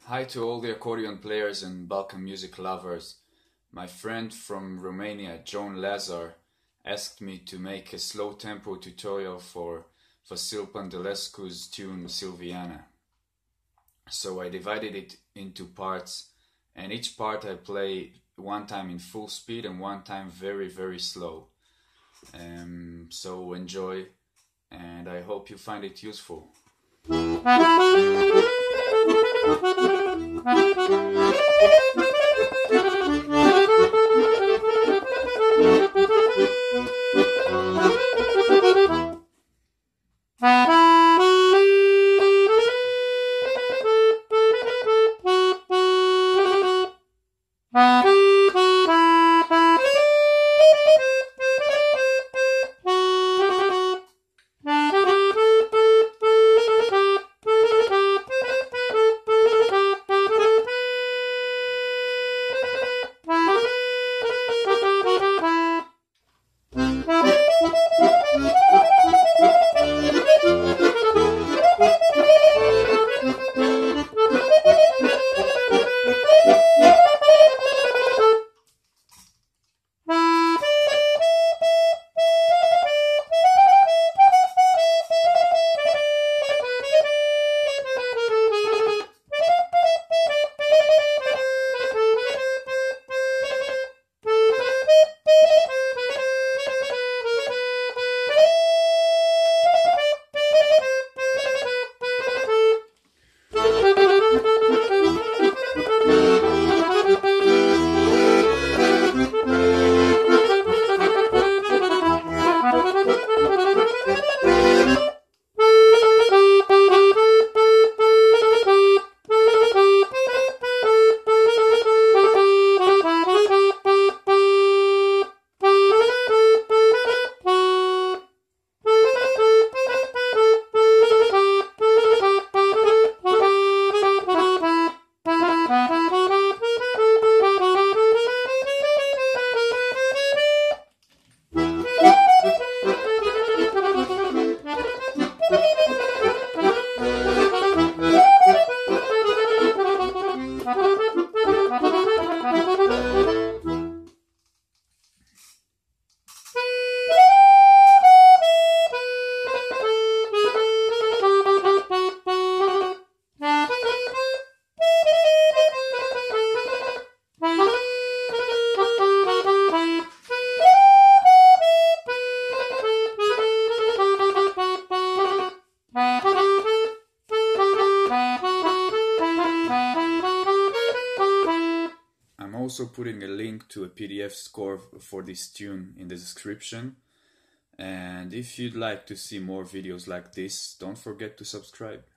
Hi to all the accordion players and Balkan music lovers. My friend from Romania, Joan Lazar, asked me to make a slow tempo tutorial for Vasile Pandelescu's tune Silviana. So I divided it into parts, and each part I play one time in full speed and one time very, very slow. So enjoy, and I hope you find it useful. I'm also putting a link to a PDF score for this tune in the description, and if you'd like to see more videos like this, don't forget to subscribe.